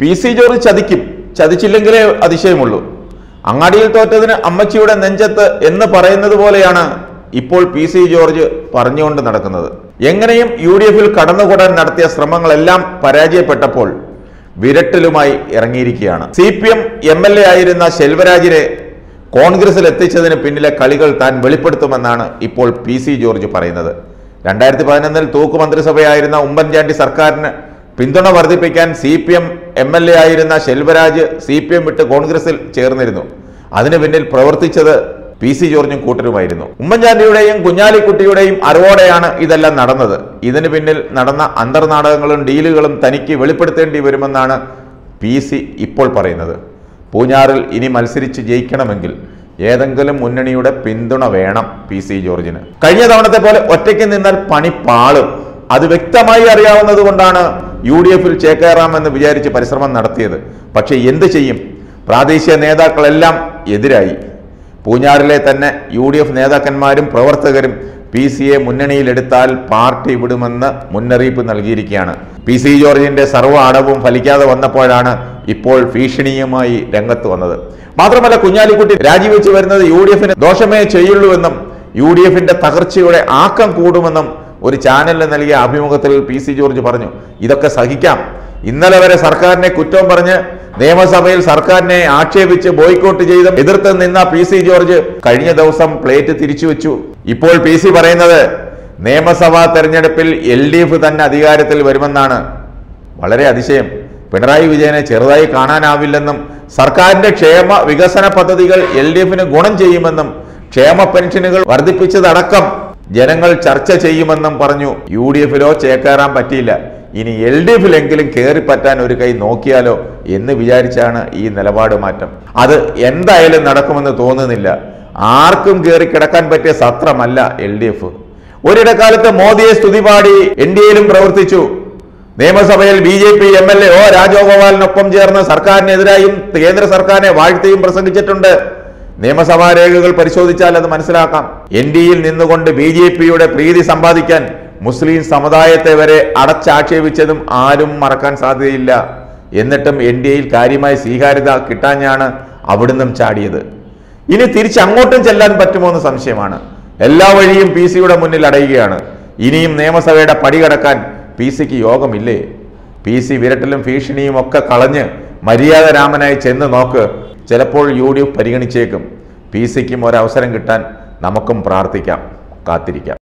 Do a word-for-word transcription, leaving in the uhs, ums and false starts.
P C George ചതിക്കും, ചതിച്ചില്ലെങ്കിലേ അതിശയമുള്ളൂ. അങ്ങാടിയിൽ തോറ്റതിന് അമ്മച്ചിയുടെ നെഞ്ചത്ത് എന്ന് പറയുന്നത് പോലെയാണ് ഇപ്പോൾ പി സി ജോർജ് പറഞ്ഞുകൊണ്ട് നടക്കുന്നത്. എങ്ങനെയും യു ഡി എഫിൽ കടന്നുകൂടാൻ നടത്തിയ ശ്രമങ്ങളെല്ലാം പരാജയപ്പെട്ടപ്പോൾ വിരട്ടലുമായി ഇറങ്ങിയിരിക്കുകയാണ്. C P M M L A ആയിരുന്ന ശെൽവരാജിനെ കോൺഗ്രസിൽ എത്തിച്ചതിന് പിന്നിലെ കളികൾ താൻ വെളിപ്പെടുത്തുമെന്നാണ് ഇപ്പോൾ പി സി ജോർജ് പറയുന്നത്. രണ്ടായിരത്തി പതിനൊന്നിൽ തൂക്കു മന്ത്രിസഭയായിരുന്ന ഉമ്മൻചാണ്ടി സർക്കാരിന് പിന്തുണ വർദ്ധിപ്പിക്കാൻ C P M M L A ആയിരുന്ന ശെൽവരാജ് സി പി എം വിട്ട് കോൺഗ്രസിൽ ചേർന്നിരുന്നു. അതിനു പിന്നിൽ പ്രവർത്തിച്ചത് പി സി ജോർജും കൂട്ടരുമായിരുന്നു. ഉമ്മൻചാണ്ടിയുടെയും കുഞ്ഞാലിക്കുട്ടിയുടെയും അറിവോടെയാണ് ഇതെല്ലാം നടന്നത്. ഇതിനു പിന്നിൽ നടന്ന അന്തർനാടകങ്ങളും ഡീലുകളും തനിക്ക് വെളിപ്പെടുത്തേണ്ടി വരുമെന്നാണ് പി സി ഇപ്പോൾ പറയുന്നത്. പൂഞ്ഞാറിൽ ഇനി മത്സരിച്ച് ജയിക്കണമെങ്കിൽ ഏതെങ്കിലും മുന്നണിയുടെ പിന്തുണ വേണം പി സി ജോർജിന്. കഴിഞ്ഞ തവണത്തെ പോലെ ഒറ്റയ്ക്ക് നിന്നാൽ പണി പാളും. അത് വ്യക്തമായി അറിയാവുന്നത് കൊണ്ടാണ് യു ഡി എഫിൽ ചേക്കേറാമെന്ന് വിചാരിച്ച് പരിശ്രമം നടത്തിയത്. പക്ഷെ എന്ത് ചെയ്യും? പ്രാദേശിക നേതാക്കളെല്ലാം എതിരായി. പൂഞ്ഞാറിലെ തന്നെ യു ഡി എഫ് നേതാക്കന്മാരും പ്രവർത്തകരും പി സിയെ മുന്നണിയിലെടുത്താൽ പാർട്ടി വിടുമെന്ന് മുന്നറിയിപ്പ് നൽകിയിരിക്കുകയാണ്. പി സി ജോർജിന്റെ സർവ്വ അടവും ഫലിക്കാതെ വന്നപ്പോഴാണ് ഇപ്പോൾ ഭീഷണിയുമായി രംഗത്ത് വന്നത്. മാത്രമല്ല, കുഞ്ഞാലിക്കുട്ടി രാജിവെച്ച് വരുന്നത് യു ഡി എഫിന് ദോഷമേ ചെയ്യുള്ളൂവെന്നും യു ഡി എഫിന്റെ തകർച്ചയുടെ ആക്കം കൂടുമെന്നും ഒരു ചാനലിന് നൽകിയ അഭിമുഖത്തിൽ പി സി ജോർജ് പറഞ്ഞു. ഇതൊക്കെ സഹിക്കാം. ഇന്നലെ വരെ സർക്കാരിനെ കുറ്റം പറഞ്ഞ് നിയമസഭയിൽ സർക്കാരിനെ ആക്ഷേപിച്ച് ബോയ്ക്കോട്ട് ചെയ്ത് എതിർത്ത് നിന്ന പി സി ജോർജ് കഴിഞ്ഞ ദിവസം പ്ലേറ്റ് തിരിച്ചു വെച്ചു. ഇപ്പോൾ പി സി പറയുന്നത് നിയമസഭാ തെരഞ്ഞെടുപ്പിൽ എൽ ഡി എഫ് തന്നെ അധികാരത്തിൽ വരുമെന്നാണ്. വളരെ അതിശയം. പിണറായി വിജയനെ ചെറുതായി കാണാനാവില്ലെന്നും സർക്കാരിന്റെ ക്ഷേമ വികസന പദ്ധതികൾ എൽ ഡി എഫിന് ഗുണം ചെയ്യുമെന്നും ക്ഷേമ പെൻഷനുകൾ വർദ്ധിപ്പിച്ചതടക്കം ജനങ്ങൾ ചർച്ച ചെയ്യുമെന്നും പറഞ്ഞു. യു ഡി എഫിലോ ചേക്കേറാൻ പറ്റിയില്ല, ഇനി എൽ ഡി എഫിലെങ്കിലും കയറിപ്പറ്റാൻ ഒരു കൈ നോക്കിയാലോ എന്ന് വിചാരിച്ചാണ് ഈ നിലപാട് മാറ്റം. അത് എന്തായാലും നടക്കുമെന്ന് തോന്നുന്നില്ല. ആർക്കും കയറി കിടക്കാൻ പറ്റിയ സത്രമല്ല എൽ ഡി എഫ്. ഒരിടക്കാലത്ത് മോദിയെ സ്തുതിപാടി എൻ ഡി എയിലും പ്രവർത്തിച്ചു. നിയമസഭയിൽ B J P M L A O രാജഗോപാലിനൊപ്പം ചേർന്ന് സർക്കാരിനെതിരായും കേന്ദ്ര സർക്കാരിനെ വാഴ്ത്തിയും പ്രസംഗിച്ചിട്ടുണ്ട്. നിയമസഭാ രേഖകൾ പരിശോധിച്ചാൽ അത് മനസ്സിലാക്കാം. എൻ ഡി എയിൽ നിന്നുകൊണ്ട് ബി ജെ പിയുടെ പ്രീതി സമ്പാദിക്കാൻ മുസ്ലിം സമുദായത്തെ വരെ അടച്ചാക്ഷേപിച്ചതും ആരും മറക്കാൻ സാധ്യതയില്ല. എന്നിട്ടും എൻ ഡി എയിൽ കാര്യമായ സ്വീകാര്യത കിട്ടാഞ്ഞാണ് അവിടുന്നും ചാടിയത്. ഇനി തിരിച്ചങ്ങോട്ടും ചെല്ലാൻ പറ്റുമോ എന്ന് സംശയമാണ്. എല്ലാ വഴിയും പി സിയുടെ മുന്നിൽ അടയുകയാണ്. ഇനിയും നിയമസഭയുടെ പടി കടക്കാൻ പി സിക്ക് യോഗമില്ലേ? പി സി വിരട്ടലും ഭീഷണിയും ഒക്കെ കളഞ്ഞ് മര്യാദ രാമനായി ചെന്ന് നോക്ക്. ചിലപ്പോൾ യു ഡി എഫ് പരിഗണിച്ചേക്കും. പി സിക്കും ഒരവസരം കിട്ടാൻ നമുക്കും പ്രാർത്ഥിക്കാം, കാത്തിരിക്കാം.